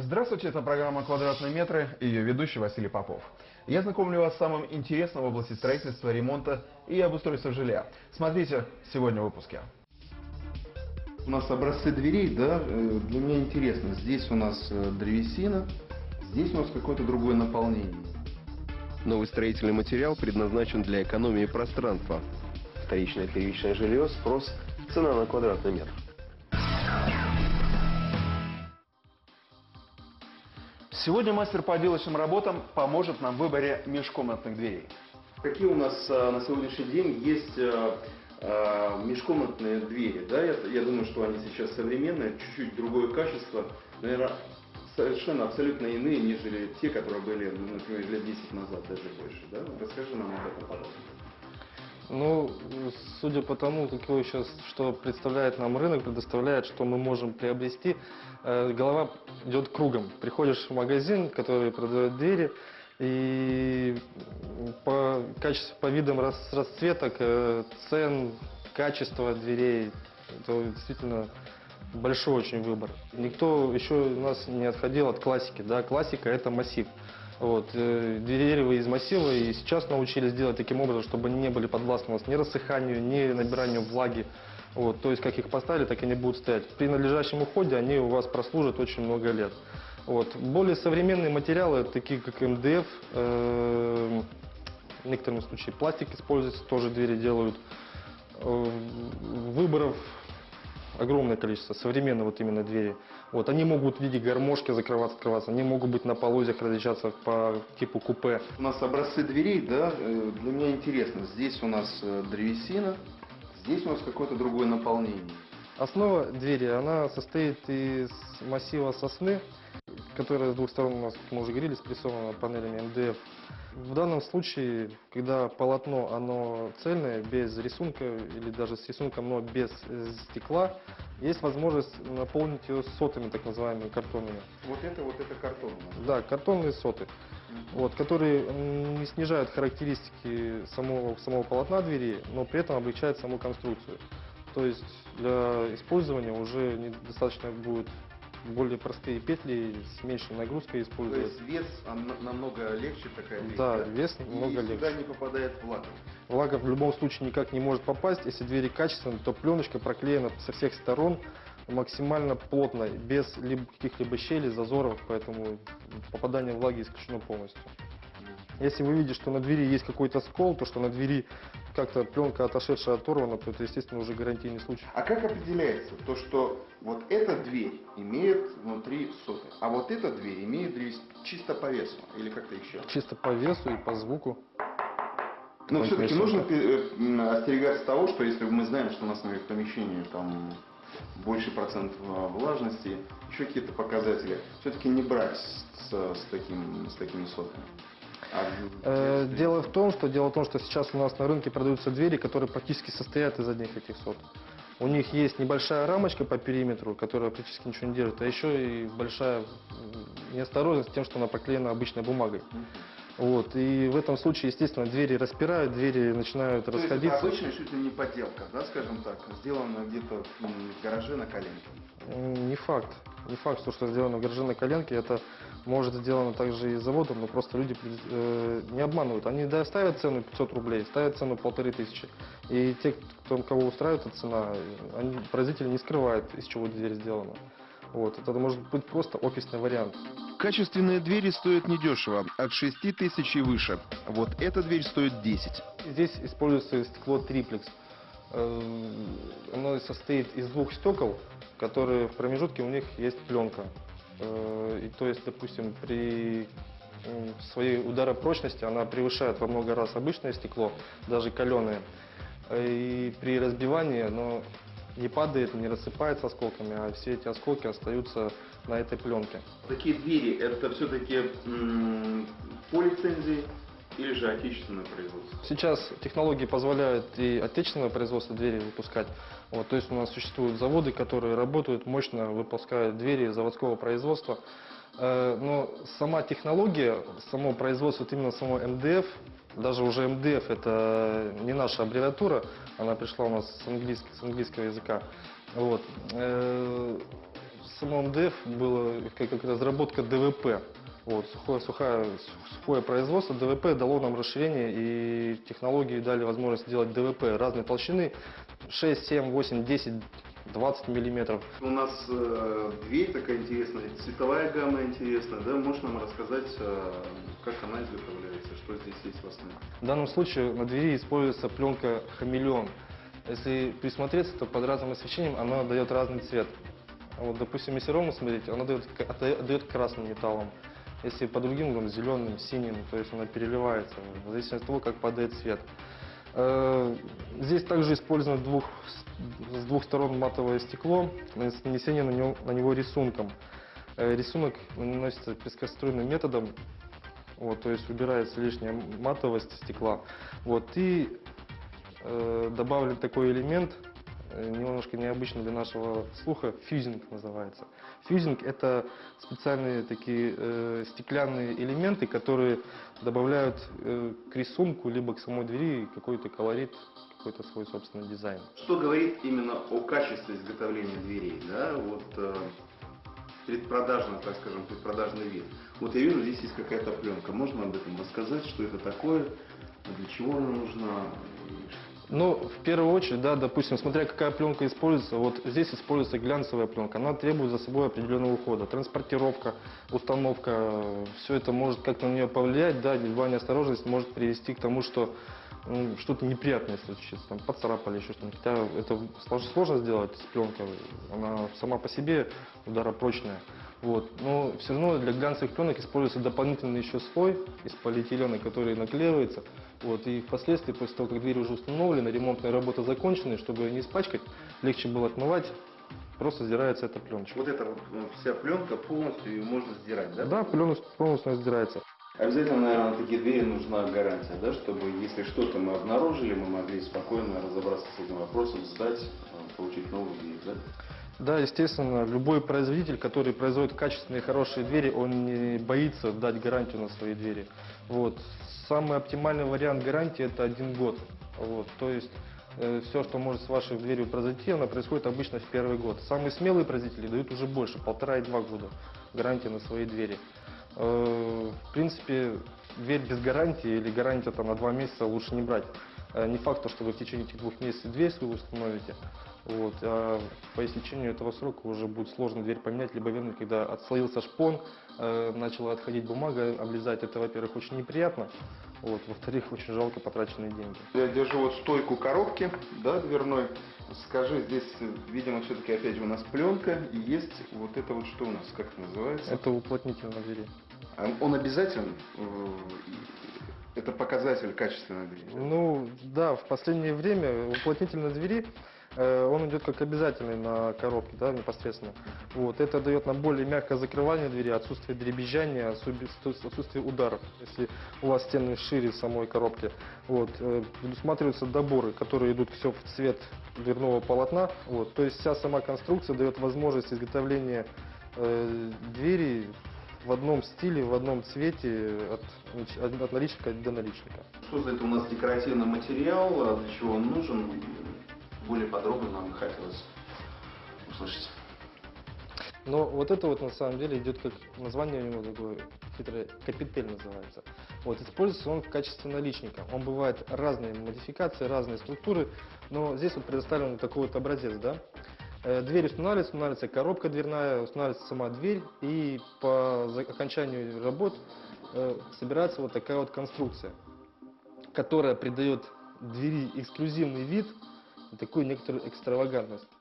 Здравствуйте, это программа «Квадратные метры» и ее ведущий Василий Попов. Я знакомлю вас с самым интересным в области строительства, ремонта и обустройства жилья. Смотрите сегодня в выпуске. У нас образцы дверей, да, для меня интересно. Здесь у нас древесина, здесь у нас какое-то другое наполнение. Новый строительный материал предназначен для экономии пространства. Вторичное и первичное жилье, спрос, цена на квадратный метр. Сегодня мастер по отделочным работам поможет нам в выборе межкомнатных дверей. Какие у нас на сегодняшний день есть межкомнатные двери? Да? Я думаю, что они сейчас современные, чуть-чуть другое качество, наверное, совершенно абсолютно иные, нежели те, которые были, например, лет 10 назад, даже больше. Да? Расскажи нам об этом подробно. Ну, судя по тому, какой сейчас, что представляет нам рынок, предоставляет, что мы можем приобрести, голова идет кругом. Приходишь в магазин, который продает двери, и по качеству, по видам расцветок, цен, качества дверей, это действительно большой очень выбор. Никто еще у нас не отходил от классики, да, классика это массив. Вот, двери из массива и сейчас научились делать таким образом, чтобы они не были подвластны у нас ни рассыханию, ни набиранию влаги. Вот, то есть как их поставили, так и не будут стоять. При надлежащем уходе они у вас прослужат очень много лет. Вот. Более современные материалы, такие как МДФ, в некотором случае пластик используется, тоже двери делают. Выборов огромное количество, современные вот именно двери. Вот, они могут в виде гармошки закрываться, открываться, они могут быть на полозьях различаться по типу купе. У нас образцы дверей, да, для меня интересно. Здесь у нас древесина, здесь у нас какое-то другое наполнение. Основа двери, она состоит из массива сосны, которая с двух сторон у нас, как мы уже говорили, спрессована панелями МДФ. В данном случае, когда полотно оно цельное, без рисунка или даже с рисунком, но без стекла, есть возможность наполнить ее сотами, так называемыми картонными. Вот это картон у нас. Да, картонные соты, вот, которые не снижают характеристики самого полотна двери, но при этом облегчают саму конструкцию. То есть для использования уже недостаточно будет более простые петли, с меньшей нагрузкой использовать. То есть вес намного легче такая вещь? Да, вес намного легче. Сюда не попадает влага? Влага в любом случае никак не может попасть. Если двери качественные, то пленочка проклеена со всех сторон максимально плотно, без каких-либо щелей, зазоров, поэтому попадание влаги исключено полностью. Если вы видите, что на двери есть какой-то скол, то что на двери как-то пленка отошедшая, оторвана, то это, естественно, уже гарантийный случай. А как определяется то, что вот эта дверь имеет внутри соты, а вот эта дверь имеет чисто по весу или как-то еще? Чисто по весу и по звуку. Но все-таки нужно остерегаться того, что если мы знаем, что у нас, например, в помещении там больше процент влажности, еще какие-то показатели, все-таки не брать с такими сотами. Дело в том, что сейчас у нас на рынке продаются двери, которые практически состоят из одних этих сот. У них есть небольшая рамочка по периметру, которая практически ничего не держит, а еще и большая неосторожность тем, что она проклеена обычной бумагой. Вот. И в этом случае, естественно, двери распирают, двери начинают расходиться. То есть это обычная чуть ли не подделка, да, скажем так, сделана где-то в гараже на коленке? Не факт. Не факт, что сделано в гараже на коленке, это может сделано также и заводом, но просто люди не обманывают. Они ставят цену 500 рублей, ставят цену 1500. И те, кого устраивает эта цена, производитель не скрывает, из чего дверь сделана. Вот. Это может быть просто офисный вариант. Качественные двери стоят недешево, от 6 тысяч и выше. Вот эта дверь стоит 10. Здесь используется стекло триплекс. Оно состоит из двух стекол, которые в промежутке у них есть пленка. И то есть, допустим, при своей ударопрочности она превышает во много раз обычное стекло, даже каленое. И при разбивании оно не падает, не рассыпается осколками, а все эти осколки остаются на этой пленке. Такие двери, это все-таки по лицензии или же отечественное производство? Сейчас технологии позволяют и отечественное производство двери выпускать. Вот, то есть у нас существуют заводы, которые работают мощно, выпускают двери заводского производства. Но сама технология, само производство, вот именно само МДФ, даже уже МДФ это не наша аббревиатура, она пришла у нас с английского языка. Вот. в самом ДЭФ была как разработка ДВП. Вот, сухое производство ДВП дало нам расширение, и технологии дали возможность делать ДВП разной толщины 6, 7, 8, 10, 20 миллиметров. У нас дверь такая интересная, цветовая гамма интересная, да? Можешь нам рассказать, как она изготовляется, что здесь есть в основе? В данном случае на двери используется пленка хамелеон. Если присмотреться, то под разным освещением она дает разный цвет. Вот, допустим, если ровно смотреть, она дает красным металлом. Если по другим, там, зеленым, синим, то есть она переливается, в зависимости от того, как падает свет. Здесь также использовано с двух сторон матовое стекло, с нанесением на него рисунком. Рисунок наносится пескоструйным методом, вот, то есть убирается лишняя матовость стекла. Вот, и добавлен такой элемент, немножко необычный для нашего слуха, фьюзинг называется. Фьюзинг — это специальные такие стеклянные элементы, которые добавляют к рисунку либо к самой двери какой-то колорит, какой-то свой собственный дизайн. Что говорит именно о качестве изготовления дверей, да? Вот предпродажно, так скажем, предпродажный вид. Вот я вижу, здесь есть какая-то пленка. Можно об этом рассказать, что это такое, для чего она нужна? Ну, в первую очередь, да, допустим, смотря какая пленка используется, вот здесь используется глянцевая пленка, она требует за собой определенного ухода, транспортировка, установка, все это может как-то на нее повлиять, да, любая неосторожность может привести к тому, что что-то неприятное случится, там, поцарапали, еще что-нибудь, хотя это сложно сделать с пленкой, она сама по себе ударопрочная. Вот. Но все равно для глянцевых пленок используется дополнительный еще слой из полиэтилена, который наклеивается. Вот. И впоследствии, после того, как дверь уже установлена, ремонтная работа закончена, чтобы ее не испачкать, легче было отмывать, просто сдирается эта пленочка. Вот эта вот вся пленка полностью ее можно сдирать, да? Да, пленка полностью сдирается. Обязательно, наверное, на такие двери нужна гарантия, да, чтобы если что-то мы обнаружили, мы могли спокойно разобраться с этим вопросом, сдать, получить новую дверь, да? Да, естественно, любой производитель, который производит качественные, хорошие двери, он не боится дать гарантию на свои двери. Вот. Самый оптимальный вариант гарантии — это 1 год. Вот. То есть все, что может с вашей дверью произойти, оно происходит обычно в 1-й год. Самые смелые производители дают уже больше, 1,5 и 2 года гарантии на свои двери. В принципе, дверь без гарантии или гарантия там, на 2 месяца лучше не брать. Не факт, что вы в течение этих 2 месяцев дверь свою установите, вот, а по истечению этого срока уже будет сложно дверь поменять, либо вернуть, когда отслоился шпон, начала отходить бумага, облизать, это, во-первых, очень неприятно, вот, во-вторых, очень жалко потраченные деньги. Я держу вот стойку коробки, да, дверной. Скажи, здесь, видимо, все-таки опять же у нас пленка, и есть вот это вот что у нас, как это называется? Это уплотнитель на двери. Он обязателен? Это показатель качественной двери? Ну, да, в последнее время уплотнитель на двери, он идет как обязательный на коробке, да, непосредственно. Вот, это дает нам более мягкое закрывание двери, отсутствие дребезжания, отсутствие ударов, если у вас стены шире самой коробки. Вот, предусматриваются доборы, которые идут все в цвет дверного полотна. Вот, то есть вся сама конструкция дает возможность изготовления двери в одном стиле, в одном цвете, от наличника до наличника. Что за это у нас декоративный материал, для чего он нужен? Более подробно нам хотелось услышать. Но вот это вот на самом деле идет как название у него такое хитрое, капитель называется. Вот, используется он в качестве наличника. Он бывает разные модификации, разные структуры, но здесь вот предоставлен вот такой вот образец, да. Дверь устанавливается коробка дверная, устанавливается сама дверь, и по окончанию работ собирается вот такая вот конструкция, которая придает двери эксклюзивный вид и такую некоторую экстравагантность.